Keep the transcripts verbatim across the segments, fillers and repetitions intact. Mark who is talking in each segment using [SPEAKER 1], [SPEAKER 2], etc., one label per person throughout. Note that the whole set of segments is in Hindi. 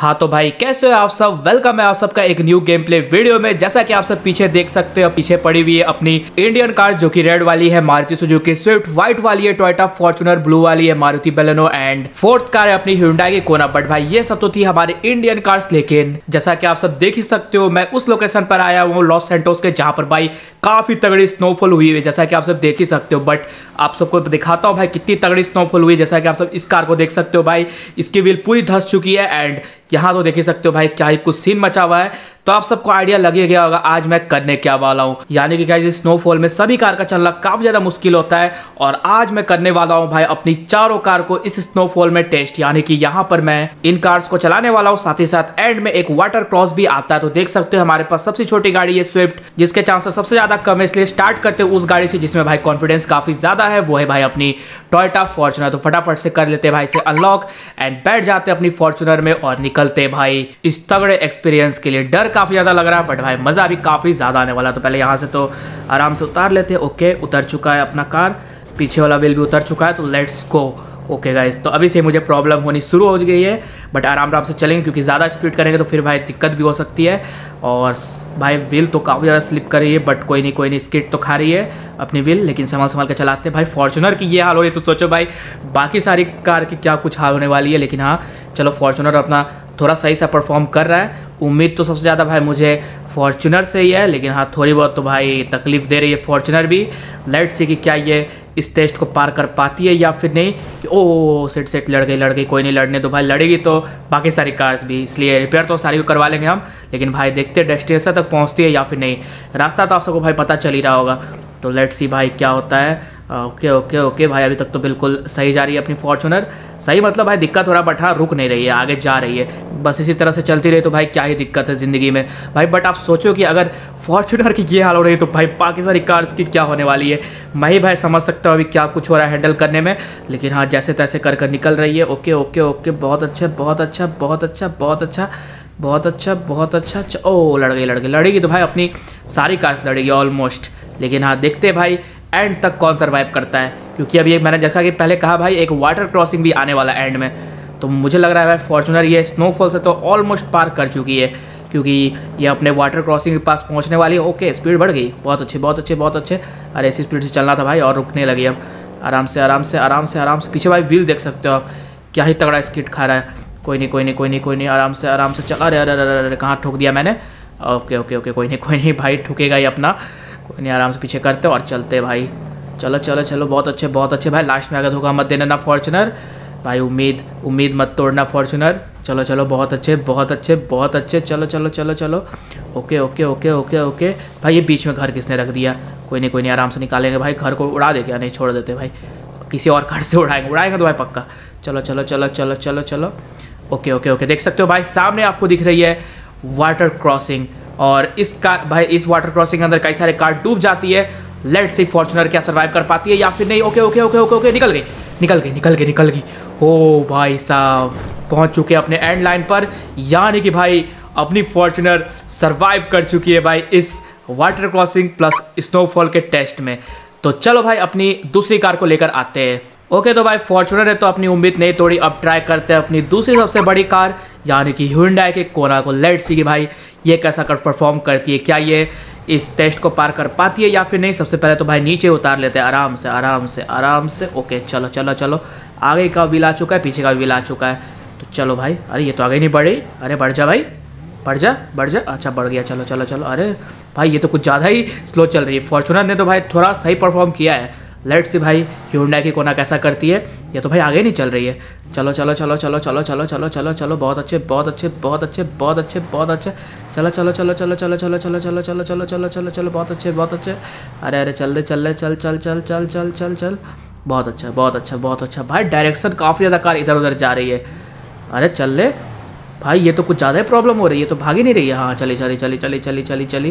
[SPEAKER 1] हाँ तो भाई कैसे हो आप सब। वेलकम है आप सबका एक न्यू गेम प्ले वीडियो में। जैसा कि आप सब पीछे देख सकते हो, पीछे पड़ी हुई है अपनी इंडियन कार जो कि रेड वाली है मारुति सुजुकी स्विफ्ट, व्हाइट वाली है टोयोटा फॉर्च्यूनर, ब्लू वाली है Maruti Baleno and fourth car है अपनी hyundai की कोना। बट भाई ये सब तो थी हमारे इंडियन कार्स, लेकिन जैसा कि आप सब देख ही सकते हो मैं उस लोकेशन पर आया हूँ लॉस सैंटोस के, जहाँ पर भाई काफी तगड़ी स्नोफॉल हुई है जैसा कि आप सब देख ही सकते हो। बट आप सबको दिखाता हूँ भाई कितनी तगड़ी स्नोफॉल हुई है। जैसा कि आप सब इस कार को देख सकते हो भाई, इसकी व्हील पूरी धंस चुकी है एंड यहाँ तो देख ही सकते हो भाई क्या ही कुछ सीन मचा हुआ है। तो आप सबको आइडिया लगे गया होगा आज मैं करने क्या वाला हूँ। यानी कि गाइस स्नोफॉल में सभी कार का चलना काफी ज्यादा मुश्किल होता है और आज मैं करने वाला हूँ भाई अपनी चारों कार को इस स्नोफॉल में टेस्ट। यानी कि यहाँ पर मैं इन कार्स को चलाने वाला हूँ, साथ ही साथ एंड में एक वाटर क्रॉस भी आता है। तो देख सकते हो हमारे पास सबसे छोटी गाड़ी है स्विफ्ट, जिसके चांसेस सबसे ज्यादा कम है, इसलिए स्टार्ट करते हैं उस गाड़ी से जिसमें भाई कॉन्फिडेंस काफी ज्यादा है, वो है भाई अपनी टोयोटा फॉर्च्यूनर। तो फटाफट से कर लेते हैं भाई इसे अनलॉक एंड बैठ जाते हैं अपनी फॉर्च्यूनर में और निकलते भाई इस तगड़े एक्सपीरियंस के लिए। डर काफी ज्यादा लग रहा है बट भाई मजा भी काफी ज्यादा आने वाला। तो पहले यहाँ से तो आराम से उतार लेते हैं। ओके उतर चुका है अपना कार, पीछे वाला व्हील भी उतर चुका है, तो लेट्स गो। ओके गाइस, तो अभी से मुझे प्रॉब्लम होनी शुरू हो गई है बट आराम आराम से चलेंगे क्योंकि ज़्यादा स्पीड करेंगे तो फिर भाई दिक्कत भी हो सकती है। और भाई व्हील तो काफ़ी ज़्यादा स्लिप कर रही है बट कोई नहीं कोई नहीं, स्किड तो खा रही है अपनी व्हील, लेकिन संभाल संभाल के चलाते हैं। भाई फॉर्च्यूनर की ये हाल हो रही है तो सोचो भाई बाकी सारी कार की क्या कुछ हाल होने वाली है। लेकिन हाँ चलो फॉर्च्यूनर अपना थोड़ा सही सा परफॉर्म कर रहा है। उम्मीद तो सबसे ज़्यादा भाई मुझे फॉर्च्यूनर से ही है, लेकिन हाँ थोड़ी बहुत तो भाई तकलीफ दे रही है फॉर्च्यूनर भी। लेट्स सी कि क्या ये इस टेस्ट को पार कर पाती है या फिर नहीं। कि ओ सेट सेट लड़ गई लड़ गई, कोई नहीं लड़ने तो भाई, लड़ेगी तो बाकी सारी कार्स भी, इसलिए रिपेयर तो सारी को करवा लेंगे हम। लेकिन भाई देखते हैं डेस्टिनेशन तक पहुंचती है या फिर नहीं। रास्ता तो आप सबको भाई पता चल ही रहा होगा। तो लेट्स सी भाई क्या होता है। ओके ओके ओके भाई अभी तक तो बिल्कुल सही जा रही है अपनी फॉर्च्यूनर। सही मतलब भाई दिक्कत हो रहा बट हाँ रुक नहीं रही है, आगे जा रही है। बस इसी तरह से चलती रही तो भाई क्या ही दिक्कत है ज़िंदगी में भाई। बट आप सोचो कि अगर फॉर्च्यूनर की ये हाल हो रही है तो भाई बाकी सारी कार्स की क्या होने वाली है। मैं ही भाई समझ सकता हूँ अभी क्या कुछ हो रहा है हैंडल करने में। लेकिन हाँ जैसे तैसे कर कर निकल रही है। ओके ओके ओके बहुत अच्छा बहुत अच्छा बहुत अच्छा बहुत अच्छा बहुत अच्छा बहुत अच्छा। ओ लड़ गई लड़ गई लड़ेगी तो भाई अपनी सारी कार्स लड़ेगी ऑलमोस्ट। लेकिन हाँ देखते भाई एंड तक कौन सर्वाइव करता है, क्योंकि अभी एक मैंने जैसा कि पहले कहा भाई एक वाटर क्रॉसिंग भी आने वाला एंड में। तो मुझे लग रहा है भाई फॉर्च्यूनर ये स्नोफॉल से तो ऑलमोस्ट पार कर चुकी है, क्योंकि ये अपने वाटर क्रॉसिंग के पास पहुंचने वाली है। ओके स्पीड बढ़ गई, बहुत अच्छे बहुत अच्छे बहुत अच्छे। अरे ऐसी स्पीड से चलना था भाई और रुकने लगी अब। आराम से आराम से आराम से आराम से। पीछे भाई व्हील देख सकते हो आप क्या ही तगड़ा स्किड खा रहा है। कोई नहीं कोई नहीं कोई नहीं कोई नहीं आराम से आराम से चला। अरे अरे अरे अरे कहाँ ठोक दिया मैंने। ओके ओके ओके कोई नहीं कोई नहीं भाई ठुकेगा ही अपना, कोई नहीं आराम से पीछे करते और चलते भाई। चलो चलो चलो बहुत अच्छे बहुत अच्छे भाई। लास्ट में अगर धोखा मत देना ना फॉर्च्यूनर भाई, उम्मीद उम्मीद मत तोड़ना फॉर्च्यूनर। चलो चलो बहुत अच्छे बहुत अच्छे बहुत अच्छे। चलो चलो चलो चलो okay okay okay okay okay भाई ये बीच में घर किसने रख दिया। कोई नहीं कोई नहीं आराम से निकालेंगे भाई। घर को उड़ा दे क्या, नहीं छोड़ देते भाई, किसी और कार से उड़ाएंगे उड़ाएंगे तो भाई पक्का। चलो चलो चलो चलो चलो चलो ओके ओके ओके देख सकते हो भाई सामने आपको दिख रही है वाटर क्रॉसिंग और इस कार भाई इस वाटर क्रॉसिंग के अंदर कई सारे कार डूब जाती है। लेट्स सी फॉर्च्यूनर क्या सर्वाइव कर पाती है या फिर नहीं। Okay okay okay okay okay निकल गई निकल गई निकल गई निकल गई। ओ भाई साहब पहुंच चुके अपने एंड लाइन पर, यानी कि भाई अपनी फॉर्च्यूनर सर्वाइव कर चुकी है भाई इस वाटर क्रॉसिंग प्लस स्नोफॉल के टेस्ट में। तो चलो भाई अपनी दूसरी कार को लेकर आते हैं। ओके तो भाई फॉर्च्यूनर है तो अपनी उम्मीद नहीं तोड़ी, अब ट्राई करते हैं अपनी दूसरी सबसे बड़ी कार यानी कि hyundai के कोना को। लेट्स सी कि भाई ये कैसा कर परफॉर्म करती है, क्या ये इस टेस्ट को पार कर पाती है या फिर नहीं। सबसे पहले तो भाई नीचे उतार लेते हैं आराम से आराम से आराम से। ओके चलो चलो चलो आगे का व्हील आ चुका है, पीछे का व्हील आ चुका है। तो चलो भाई, अरे ये तो आगे नहीं बढ़ी। अरे बढ़ जा भाई बढ़ जा बढ़ जा। अच्छा बढ़ गया, चलो चलो चलो। अरे भाई ये तो कुछ ज़्यादा ही स्लो चल रही है। फॉर्च्यूनर ने तो भाई थोड़ा सही परफॉर्म किया है। लेट्स सी भाई hyundai की कोना कैसा करती है। ये तो भाई आगे नहीं चल रही है। चलो चलो चलो चलो चलो चलो चलो चलो चलो बहुत अच्छे बहुत अच्छे बहुत अच्छे बहुत अच्छे बहुत अच्छे। चलो चलो चलो चलो चलो चलो चलो चलो चलो चलो चलो चलो चलो बहुत अच्छे बहुत अच्छे। अरे अरे चल रहे चल रहे चल चल चल चल चल चल चल बहुत अच्छा बहुत अच्छा बहुत अच्छा भाई। डायरेक्शन काफ़ी ज़्यादा कार इधर उधर जा रही है। अरे चल रहे भाई ये तो कुछ ज़्यादा ही प्रॉब्लम हो रही है, ये तो भाग ही नहीं रही है। हाँ चली चली चली चली चली चली चली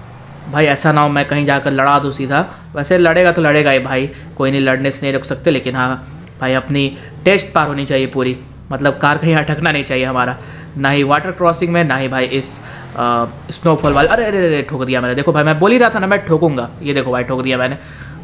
[SPEAKER 1] भाई ऐसा ना हो मैं कहीं जाकर लड़ा दूँ सीधा। वैसे लड़ेगा तो लड़ेगा ही भाई, कोई नहीं लड़ने से नहीं रुक सकते। लेकिन हाँ भाई अपनी टेस्ट पार होनी चाहिए पूरी, मतलब कार कहीं अटकना नहीं चाहिए हमारा, ना ही वाटर क्रॉसिंग में ना ही भाई इस स्नोफॉल वाले। अरे अरे अरे ठोक दिया मैंने। देखो भाई मैं बोल ही रहा था ना मैं ठोकूंगा, ये देखो भाई ठोक दिया मैंने।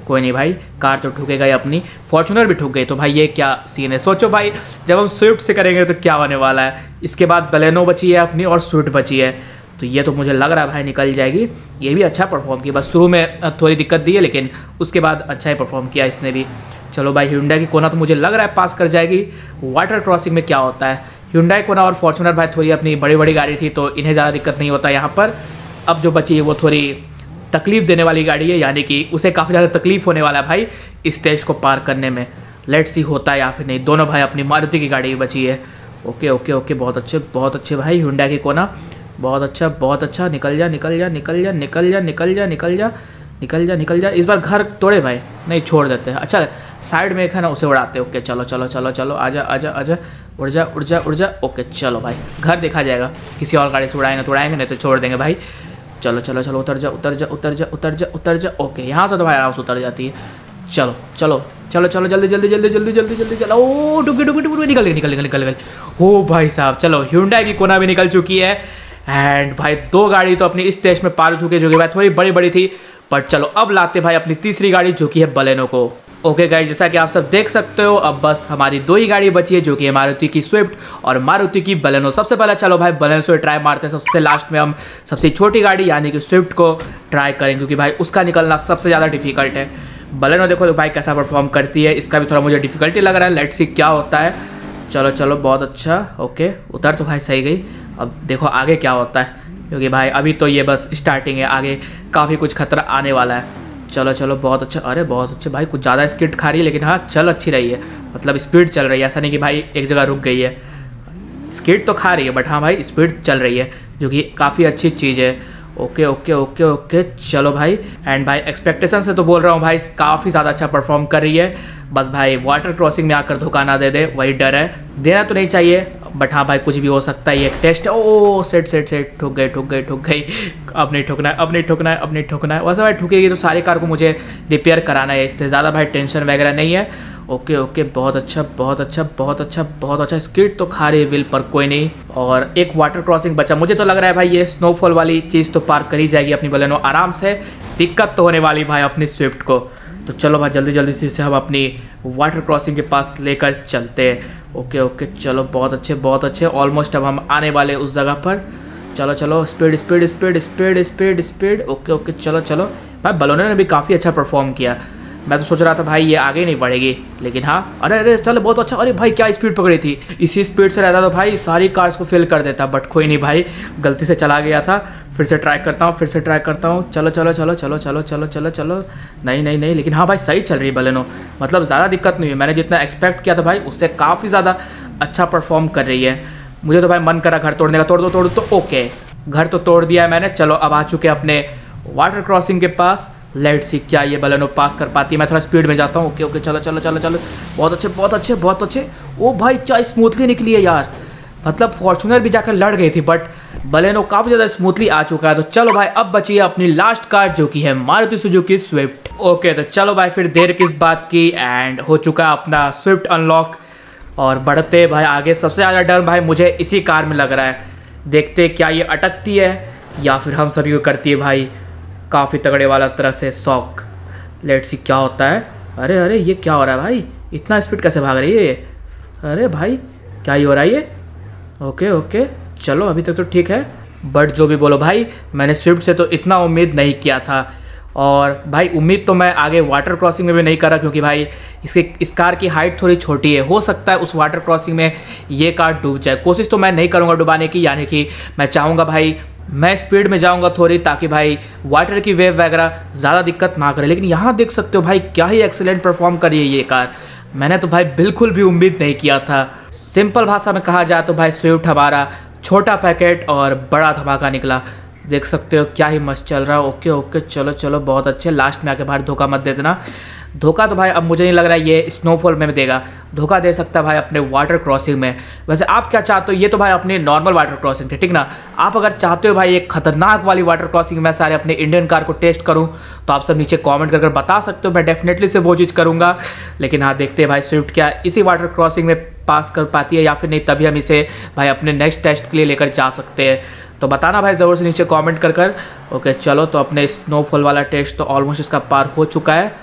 [SPEAKER 1] कोई नहीं भाई, कार तो ठुकेगा ही अपनी, फॉर्चूनर भी ठुक गई। तो भाई ये क्या सीन है, सोचो भाई जब हम स्विफ्ट से करेंगे तो क्या होने वाला है। इसके बाद बलेनो बची है अपनी और स्विफ्ट बची है, तो ये तो मुझे लग रहा है भाई निकल जाएगी। ये भी अच्छा परफॉर्म किया, बस शुरू में थोड़ी दिक्कत दी है लेकिन उसके बाद अच्छा ही परफॉर्म किया इसने भी। चलो भाई Hyundai की कोना तो मुझे लग रहा है पास कर जाएगी। वाटर क्रॉसिंग में क्या होता है, Hyundai कोना और फॉर्चूनर भाई थोड़ी अपनी बड़ी बड़ी गाड़ी थी तो इन्हें ज़्यादा दिक्कत नहीं होता यहाँ पर। अब जो बची है वो थोड़ी तकलीफ देने वाली गाड़ी है, यानी कि उसे काफ़ी ज़्यादा तकलीफ होने वाला है भाई इस स्टेज को पार करने में। लेट्स सी होता है या फिर नहीं। दोनों भाई अपनी मारुति की गाड़ी बची है। ओके ओके ओके, बहुत अच्छे बहुत अच्छे भाई Hyundai की कोना, बहुत अच्छा बहुत अच्छा। निकल जा निकल जा निकल जा निकल जा निकल जा निकल जा निकल जा निकल जा। इस बार घर तोड़े भाई, नहीं छोड़ देते हैं। अच्छा साइड में एक है ना, उसे उड़ाते। ओके चलो चलो चलो चलो, आजा आजा आजा, उड़ जा उड़ जा उड़ जा। ओके चलो भाई, घर देखा जाएगा, किसी और गाड़ी से उड़ाएंगे तो उड़ाएंगे, नहीं तो छोड़ देंगे भाई। चलो चलो चलो, उतर जा उतर जा उतर जा उतर जा उतर जा। ओके यहाँ से तो भाई आराम से उतर जाती है। चलो चलो चलो चलो, जल्दी जल्दी जल्दी जल्दी जल्दी जल्दी चलो। ओ डुबकी डुबकी डुबकी, निकल गई निकल गई निकल गई। हो भाई साहब, चलो Hyundai की कोना भी निकल चुकी है। एंड भाई दो गाड़ी तो अपनी इस स्टेज में पार हो चुकी है, जो कि भाई थोड़ी बड़ी बड़ी थी। बट चलो अब लाते भाई अपनी तीसरी गाड़ी, जो कि है बलेनो को। ओके गाइस, जैसा कि आप सब देख सकते हो अब बस हमारी दो ही गाड़ी बची है, जो कि है मारुति की स्विफ्ट और मारुति की बलेनो। सबसे पहले चलो भाई बलेनो से ट्राई मारते हैं। सबसे लास्ट में हम सबसे छोटी गाड़ी यानी कि स्विफ्ट को ट्राई करेंगे, क्योंकि भाई उसका निकलना सबसे ज़्यादा डिफिकल्ट है। बलेनो देखो तो भाई कैसा परफॉर्म करती है, इसका भी थोड़ा मुझे डिफिकल्टी लग रहा है। लेट्स सी क्या होता है। चलो चलो बहुत अच्छा। ओके उतर तो भाई सही गई। अब देखो आगे क्या होता है, क्योंकि भाई अभी तो ये बस स्टार्टिंग है, आगे काफ़ी कुछ खतरा आने वाला है। चलो चलो बहुत अच्छा। अरे बहुत अच्छे भाई, कुछ ज़्यादा स्पीड खा रही है लेकिन हाँ चल अच्छी रही है, मतलब स्पीड चल रही है। ऐसा नहीं कि भाई एक जगह रुक गई है, स्पीड तो खा रही है बट हाँ भाई स्पीड चल रही है, जो कि काफ़ी अच्छी चीज़ है। ओके ओके ओके ओके चलो भाई। एंड भाई एक्सपेक्टेशन से तो बोल रहा हूँ भाई काफ़ी ज़्यादा अच्छा परफॉर्म कर रही है। बस भाई वाटर क्रॉसिंग में आकर धोखा ना दे दे, वही डर है। देना तो नहीं चाहिए बट हाँ भाई कुछ भी हो सकता है, ये एक टेस्ट है। ओ सेट सेट सेट, ठुक गई ठुक गई ठुक गई। अब नहीं ठुकना है अब नहीं ठुकना है अब नहीं ठुकना है। वैसे भाई ठुकेगी तो सारी कार को मुझे रिपेयर कराना है, इससे ज़्यादा भाई टेंशन वगैरह नहीं है। ओके ओके बहुत अच्छा बहुत अच्छा बहुत अच्छा बहुत अच्छा। स्किड तो खा रही है व्हील पर, कोई नहीं। और एक वाटर क्रॉसिंग बचा, मुझे तो लग रहा है भाई ये स्नोफॉल वाली चीज़ तो पार कर ही जाएगी अपनी बलेनो आराम से। दिक्कत तो होने वाली भाई अपनी स्विफ्ट को। तो चलो भाई जल्दी जल्दी से हम अपनी वाटर क्रॉसिंग के पास लेकर चलते हैं। ओके ओके चलो बहुत अच्छे बहुत अच्छे। ऑलमोस्ट अब हम आने वाले उस जगह पर। चलो चलो speed speed speed speed speed speed. Okay okay चलो चलो भाई, बलोनो ने भी काफ़ी अच्छा परफॉर्म किया। मैं तो सोच रहा था भाई ये आगे नहीं बढ़ेगी, लेकिन हाँ अरे अरे चलो बहुत अच्छा। अरे भाई क्या स्पीड पकड़ी थी, इसी स्पीड से रहता तो भाई सारी कार्स को फेल कर देता, बट कोई नहीं भाई गलती से चला गया था। फिर से ट्राई करता हूँ फिर से ट्राई करता हूँ। चलो चलो चलो चलो चलो चलो चलो चलो। नहीं नहीं नहीं, लेकिन हाँ भाई सही चल रही है बलेनो, मतलब ज़्यादा दिक्कत नहीं हुई। मैंने जितना एक्सपेक्ट किया था भाई उससे काफ़ी ज़्यादा अच्छा परफॉर्म कर रही है। मुझे तो भाई मन करा घर तोड़ने का, तोड़ दो तोड़ दो। तो ओके घर तो तोड़ दिया है मैंने। चलो अब आ चुके अपने वाटर क्रॉसिंग के पास। लेट्स सी क्या ये बलेनो पास कर पाती है। मैं थोड़ा स्पीड में जाता हूँ। ओके ओके चलो चलो चलो चलो बहुत अच्छे बहुत अच्छे बहुत अच्छे। ओ भाई क्या स्मूथली निकली है यार, मतलब फॉर्चूनर भी जाकर लड़ गई थी बट बलेनो काफ़ी ज़्यादा स्मूथली आ चुका है। तो चलो भाई अब बची है अपनी लास्ट कार, जो कि है मारुति सुजुकी स्विफ्ट। ओके तो चलो भाई फिर देर किस बात की, एंड हो चुका अपना स्विफ्ट अनलॉक। और बढ़ते भाई आगे। सबसे ज़्यादा डर भाई मुझे इसी कार में लग रहा है, देखते क्या ये अटकती है या फिर हम सभी को करती है भाई काफ़ी तगड़े वाला तरह से शॉक। लेट्स सी क्या होता है। अरे अरे ये क्या हो रहा है भाई, इतना स्पीड कैसे भाग रही है ये। अरे भाई क्या ही हो रहा है ये। ओके ओके चलो अभी तक तो ठीक है, बट जो भी बोलो भाई मैंने स्विफ्ट से तो इतना उम्मीद नहीं किया था। और भाई उम्मीद तो मैं आगे वाटर क्रॉसिंग में भी नहीं करा, क्योंकि भाई इसके इस कार की हाइट थोड़ी छोटी है। हो सकता है उस वाटर क्रॉसिंग में ये कार डूब जाए। कोशिश तो मैं नहीं करूँगा डुबाने की, यानी कि मैं चाहूँगा भाई मैं स्पीड में जाऊंगा थोड़ी, ताकि भाई वाटर की वेव वगैरह ज़्यादा दिक्कत ना करे। लेकिन यहाँ देख सकते हो भाई क्या ही एक्सीलेंट परफॉर्म करी है ये कार। मैंने तो भाई बिल्कुल भी उम्मीद नहीं किया था। सिंपल भाषा में कहा जाए तो भाई स्विफ्ट हमारा छोटा पैकेट और बड़ा धमाका निकला। देख सकते हो क्या ही मस्त चल रहा है। ओके ओके चलो चलो बहुत अच्छे। लास्ट में आके बाहर धोखा मत दे देना। धोखा तो भाई अब मुझे नहीं लग रहा है ये स्नोफॉल में देगा, धोखा दे सकता है भाई अपने वाटर क्रॉसिंग में। वैसे आप क्या चाहते हो, ये तो भाई अपने नॉर्मल वाटर क्रॉसिंग थे ठीक ना। आप अगर चाहते हो भाई एक खतरनाक वाली वाटर क्रॉसिंग मैं सारे अपने इंडियन कार को टेस्ट करूं, तो आप सब नीचे कमेंट कर कर बता सकते हो, मैं डेफिनेटली से वो चीज़ करूँगा। लेकिन हाँ देखते हैं भाई स्विफ्ट क्या इसी वाटर क्रॉसिंग में पास कर पाती है या फिर नहीं, तभी हम इसे भाई अपने नेक्स्ट टेस्ट के लिए लेकर जा सकते हैं। तो बताना भाई ज़रूर से नीचे कमेंट कर कर। ओके चलो तो अपने स्नोफॉल वाला टेस्ट तो ऑलमोस्ट इसका पार हो चुका है।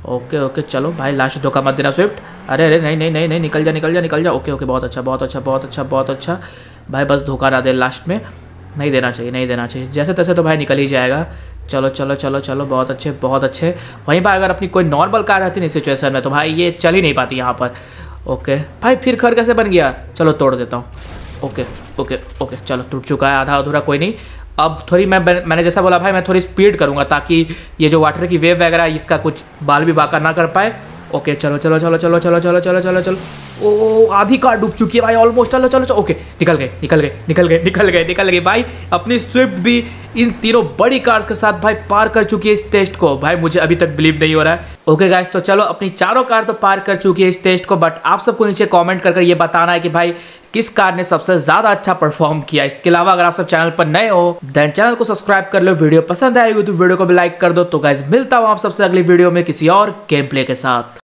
[SPEAKER 1] ओके ओके चलो भाई, लास्ट धोखा मत देना स्विफ्ट। अरे अरे नहीं नहीं नहीं नहीं, निकल जा निकल जा निकल जा। ओके ओके बहुत अच्छा बहुत अच्छा बहुत अच्छा बहुत अच्छा भाई, बस धोखा ना दे लास्ट में, नहीं देना चाहिए नहीं देना चाहिए। जैसे तैसे तो भाई निकल ही जाएगा। चलो चलो चलो चलो बहुत अच्छे बहुत अच्छे। वहीं पर अगर अपनी कोई नॉर्मल कार रहती ना सिचुएशन में तो भाई ये चल ही नहीं पाती यहाँ पर। ओके भाई फिर घर कैसे बन गया, चलो तोड़ देता हूँ। ओके ओके ओके चलो टूट चुका है आधा अधूरा, कोई नहीं। अब थोड़ी मैं मैंने जैसा बोला भाई मैं थोड़ी स्पीड करूँगा ताकि ये जो वाटर की वेव वगैरह इसका कुछ बाल भी बाका ना कर पाए। ओके चलो चलो चलो चलो चलो चलो चलो चलो चलो ओ आधी कार डूब चुकी है भाई ऑलमोस्ट। चलो चलो चलो ओके निकल गए निकल गए निकल गए निकल गए निकल गए भाई। अपनी स्विफ्ट भी इन तीनों बड़ी कार्स के साथ भाई पार कर चुकी है इस टेस्ट को। भाई मुझे अभी तक बिलीव नहीं हो रहा है। ओके गाइस तो चलो अपनी चारों कार तो पार कर चुकी है इस टेस्ट को, बट आप सबको नीचे कमेंट कर कर ये बताना है कि भाई किस कार ने सबसे ज्यादा अच्छा परफॉर्म किया। इसके अलावा अगर आप सब चैनल पर नए हो देन चैनल को सब्सक्राइब कर लो, वीडियो पसंद आएगी तो वीडियो को भी लाइक कर दो। तो गाइस मिलता हूँ आप सबसे अगली वीडियो में किसी और गेम प्ले के साथ।